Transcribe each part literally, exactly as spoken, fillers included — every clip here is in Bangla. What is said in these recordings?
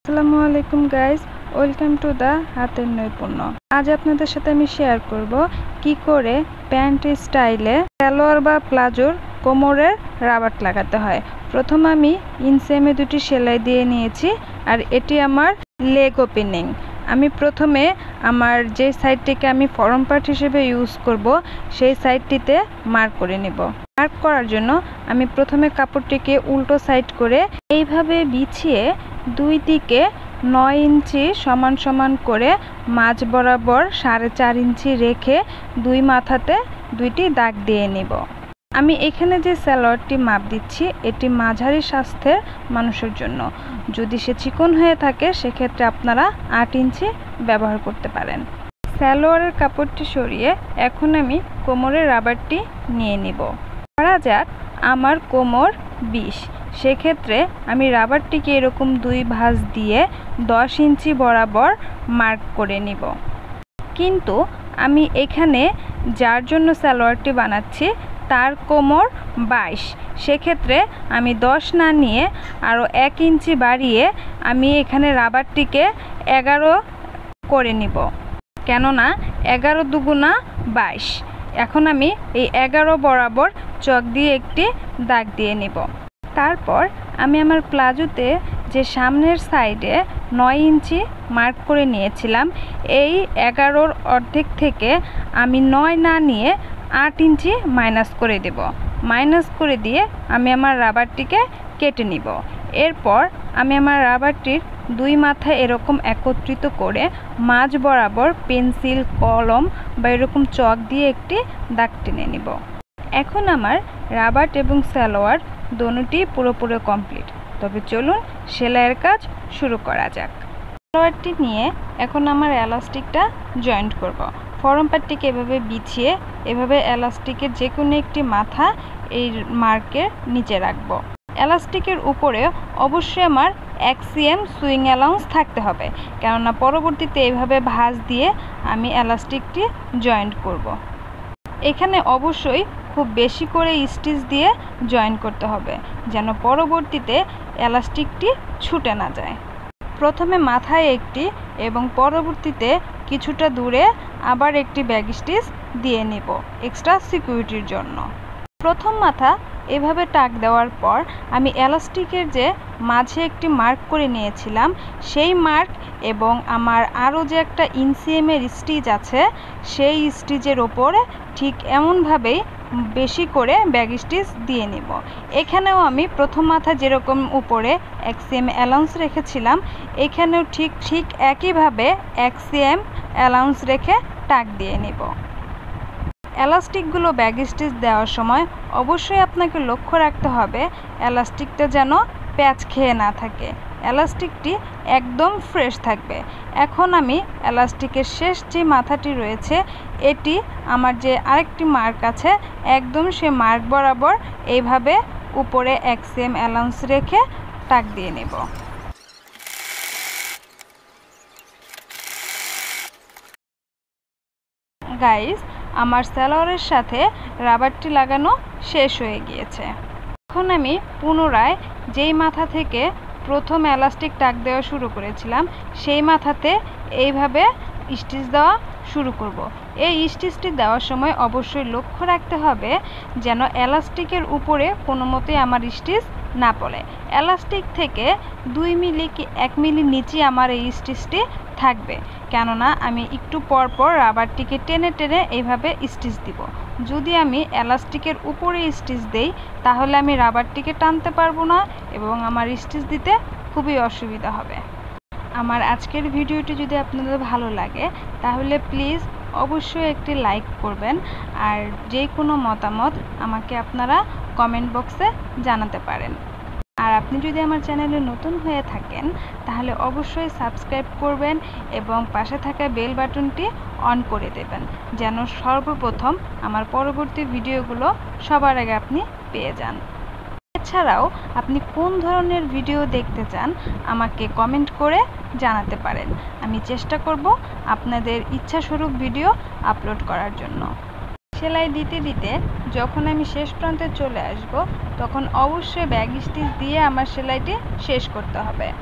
আসসালামু আলাইকুম গাইস, ওয়েলকাম টু দ্য হাতের নৈপুণ্য। আজ আপনাদের সাথে আমি শেয়ার করব কি করে প্যান্ট স্টাইলে সালোয়ার বা প্লাজোর কোমরের রাবাট লাগাতে হয়। প্রথম আমি ইনসেমে দুটি সেলাই দিয়ে নিয়েছি, আর এটি আমার লেগ ওপেনিং। আমি প্রথমে আমার যে সাইডটিকে আমি ফরম পার্ট হিসেবে ইউজ করব সেই সাইডটিতে মার্ক করে নেব। মার্ক করার জন্য আমি প্রথমে কাপড়টিকে উল্টো সাইড করে এইভাবে বিছিয়ে দুই দিকে নয় ইঞ্চি সমান সমান করে মাঝ বরাবর সাড়ে চার ইঞ্চি রেখে দুই মাথাতে দুইটি দাগ দিয়ে নিব। আমি এখানে যে সালোয়ারটি মাপ দিচ্ছি এটি মাঝারি স্বাস্থ্যের মানুষের জন্য। যদি সে চিকন হয়ে থাকে সেক্ষেত্রে আপনারা আট ইঞ্চি ব্যবহার করতে পারেন। সালোয়ারের কাপড়টি সরিয়ে এখন আমি কোমরের রাবারটি নিয়ে নিব। ধরা যাক আমার কোমর বিশ, সেক্ষেত্রে আমি রাবারটিকে এরকম দুই ভাঁজ দিয়ে দশ ইঞ্চি বরাবর মার্ক করে নিব। কিন্তু আমি এখানে যার জন্য সালোয়ারটি বানাচ্ছি তার কোমর বাইশ, সেক্ষেত্রে আমি দশ না নিয়ে আরও এক ইঞ্চি বাড়িয়ে আমি এখানে রাবারটিকে এগারো করে নিব, কেননা এগারো দুগুণা বাইশ। এখন আমি এই এগারো বরাবর চক দিয়ে একটি দাগ দিয়ে নিব। তারপর আমি আমার প্লাজোতে যে সামনের সাইডে নয় ইঞ্চি মার্ক করে নিয়েছিলাম, এই এগারোর অর্ধেক থেকে আমি নয় না নিয়ে আট ইঞ্চি মাইনাস করে দেব। মাইনাস করে দিয়ে আমি আমার রাবারটিকে কেটে নিব। এরপর আমি আমার রাবারটির দুই মাথা এরকম একত্রিত করে মাঝ বরাবর পেন্সিল, কলম বা এরকম চক দিয়ে একটি দাগ টেনে নিব। এখন আমার রাবাট এবং সালোয়ার দোনোটি পুরোপুরি কমপ্লিট। তবে চলুন সেলাইয়ের কাজ শুরু করা যাক। সালোয়ারটি নিয়ে এখন আমার এলাস্টিকটা জয়েন্ট করব। ফরম পার্টটিকে এভাবে বিছিয়ে এভাবে এলাস্টিকের যে কোনো একটি মাথা এই মার্কের নিচে রাখব। এলাস্টিকের উপরে অবশ্যই আমার এক সিএম সুইং অ্যালাউন্স থাকতে হবে, কেননা পরবর্তীতে এইভাবে ভাঁজ দিয়ে আমি এলাস্টিকটি জয়েন্ট করব। এখানে অবশ্যই খুব বেশি করে স্টিচ দিয়ে জয়েন করতে হবে, যেন পরবর্তীতে এলাস্টিকটি ছুটে না যায়। প্রথমে মাথায় একটি এবং পরবর্তীতে কিছুটা দূরে আবার একটি ব্যাক স্টিচ দিয়ে নেব এক্সট্রা সিকিউরিটির জন্য। প্রথম মাথা এভাবে টাক দেওয়ার পর আমি এলাস্টিকের যে মাঝে একটি মার্ক করে নিয়েছিলাম সেই মার্ক এবং আমার আরও যে একটা ইনসিএমের স্টিচ আছে সেই স্টিচের ওপরে ঠিক এমনভাবেই বেশি করে ব্যাক স্টিচ দিয়ে নিব। এখানেও আমি প্রথম মাথা যেরকম উপরে এক সিএম অ্যালাউন্স রেখেছিলাম, এখানেও ঠিক ঠিক একইভাবে এক সিএম অ্যালাউন্স রেখে টাক দিয়ে নিব। এলাস্টিকগুলো ব্যাক স্টিচ দেওয়ার সময় অবশ্যই আপনাকে লক্ষ্য রাখতে হবে এলাস্টিকটা যেন প্যাচ খেয়ে না থাকে, এলাস্টিকটি একদম ফ্রেশ থাকবে। এখন আমি এলাস্টিকের শেষ যে মাথাটি রয়েছে এটি আমার যে আরেকটি মার্ক আছে একদম সে মার্ক বরাবর এইভাবে উপরে এক সিএম অ্যালাউন্স রেখে টাক দিয়ে নেব। গাইস, আমার সালোয়ারের সাথে রাবারটি লাগানো শেষ হয়ে গিয়েছে। এখন আমি পুনরায় যেই মাথা থেকে প্রথম এলাস্টিক টাক দেওয়া শুরু করেছিলাম সেই মাথাতে এইভাবে স্টিচ দেওয়া শুরু করব। এই স্টিচটি দেওয়ার সময় অবশ্যই লক্ষ্য রাখতে হবে যেন এলাস্টিকের উপরে কোনো মতেই আমার স্টিচ না পড়ে। এলাস্টিক থেকে দুই মিলি কি এক মিলি নিচে আমার এই স্টিচটি থাকবে, কেননা আমি একটু পর পর রাবারটিকে টেনে টেনে এইভাবে স্টিচ দিব। যদি আমি এলাস্টিকের উপরে স্টিচ দেই তাহলে আমি রাবারটিকে টানতে পারবো না এবং আমার স্টিচ দিতে খুবই অসুবিধা হবে। আমার আজকের ভিডিওটি যদি আপনাদের ভালো লাগে তাহলে প্লিজ অবশ্যই একটি লাইক করবেন, আর যে কোনো মতামত আমাকে আপনারা কমেন্ট বক্সে জানাতে পারেন। আর আপনি যদি আমার চ্যানেলে নতুন হয়ে থাকেন তাহলে অবশ্যই সাবস্ক্রাইব করবেন এবং পাশে থাকা বেল বাটনটি অন করে দেবেন, যেন সর্বপ্রথম আমার পরবর্তী ভিডিওগুলো সবার আগে আপনি পেয়ে যান। এছাড়াও আপনি কোন ধরনের ভিডিও দেখতে চান আমাকে কমেন্ট করে জানাতে পারেন। আমি চেষ্টা করব আপনাদের ইচ্ছাস্বরূপ ভিডিও আপলোড করার জন্য। সেলাই দিতে দিতে যখন আমি শেষ প্রান্তে চলে আসব তখন অবশ্যই ব্যাক স্টিচ দিয়ে আমার সেলাইটি শেষ করতে হবে।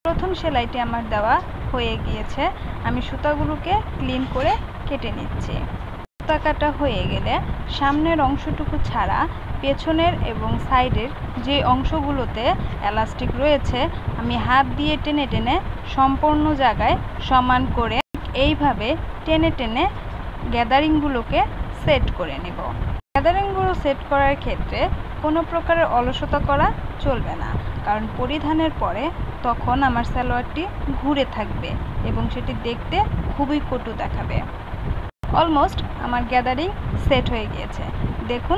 প্রথম সেলাইটি আমার দেওয়া হয়ে গিয়েছে। আমি সুতাগুলোকে ক্লিন করে কেটে নিচ্ছি। সুতা কাটা হয়ে গেলে সামনের অংশটুকু ছাড়া পেছনের এবং সাইডের যে অংশগুলোতে এলাস্টিক রয়েছে আমি হাত দিয়ে টেনে টেনে সম্পূর্ণ জায়গায় সমান করে এইভাবে টেনে টেনে গ্যাদারিংগুলোকে সেট করে নেব। গ্যাদারিংগুলো সেট করার ক্ষেত্রে কোনো প্রকারের অলসতা করা চলবে না, কারণ পরিধানের পরে তখন আমার সালোয়ারটি ঘুরে থাকবে এবং সেটি দেখতে খুবই কটু দেখাবে। অলমোস্ট আমার গ্যাদারিং সেট হয়ে গিয়েছে, দেখুন।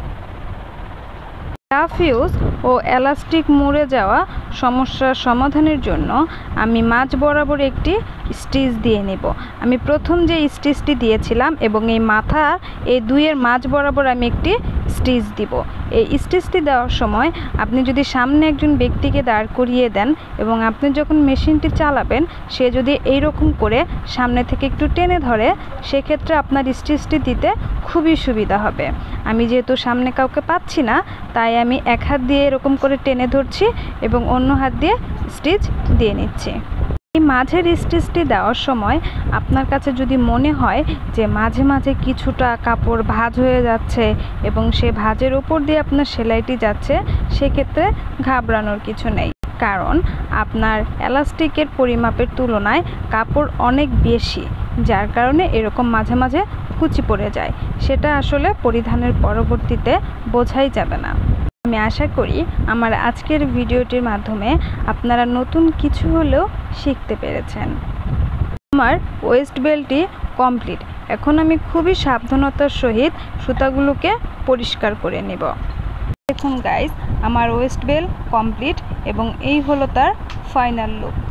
রাফ ইউজ ও এলাস্টিক মুড়ে যাওয়া সমস্যার সমাধানের জন্য আমি মাঝ বরাবর একটি স্টিচ দিয়ে নেব। আমি প্রথম যে স্টিচটি দিয়েছিলাম এবং এই মাথা এই দুইয়ের মাঝ বরাবর আমি একটি স্টিচ দিব। এই স্টিচটি দেওয়ার সময় আপনি যদি সামনে একজন ব্যক্তিকে দাঁড় করিয়ে দেন এবং আপনি যখন মেশিনটি চালাবেন সে যদি এই রকম করে সামনে থেকে একটু টেনে ধরে, সেক্ষেত্রে আপনার স্টিচটি দিতে খুবই সুবিধা হবে। আমি যেহেতু সামনে কাউকে পাচ্ছি না, তাই আমি এক হাত দিয়ে এরকম করে টেনে ধরছি এবং অন্য হাত দিয়ে স্টিচ দিয়ে নিচ্ছি। এই মাঝের স্টিচটি দেওয়ার সময় আপনার কাছে যদি মনে হয় যে মাঝে মাঝে কিছুটা কাপড় ভাঁজ হয়ে যাচ্ছে এবং সে ভাঁজের উপর দিয়ে আপনার সেলাইটি যাচ্ছে, সেক্ষেত্রে ঘাবড়ানোর কিছু নেই, কারণ আপনার এলাস্টিকের পরিমাপের তুলনায় কাপড় অনেক বেশি, যার কারণে এরকম মাঝে মাঝে কুচি পড়ে যায়। সেটা আসলে পরিধানের পরবর্তীতে বোঝাই যাবে না। আমি আশা করি আমার আজকের ভিডিওটির মাধ্যমে আপনারা নতুন কিছু হলেও শিখতে পেরেছেন। আমার ওয়েস্ট বেল্টটি কমপ্লিট। এখন আমি খুবই সাবধানতার সহিত সুতাগুলোকে পরিষ্কার করে নেব। দেখুন গাইস, আমার ওয়েস্ট বেল্ট কমপ্লিট এবং এই হলো তার ফাইনাল লুক।